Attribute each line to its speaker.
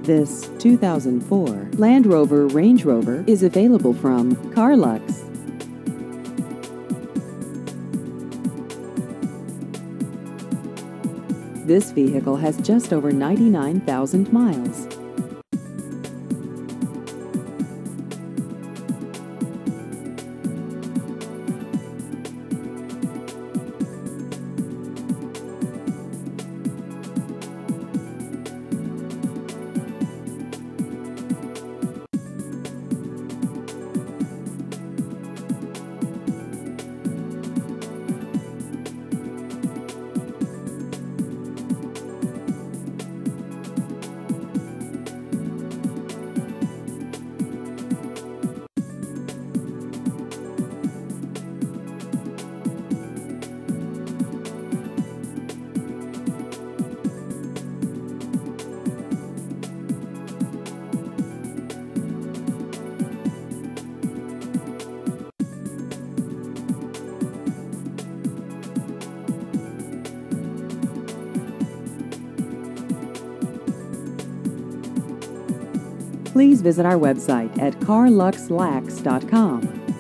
Speaker 1: This 2004 Land Rover Range Rover is available from Carlux. This vehicle has just over 99,000 miles. Please visit our website at carluxlax.com.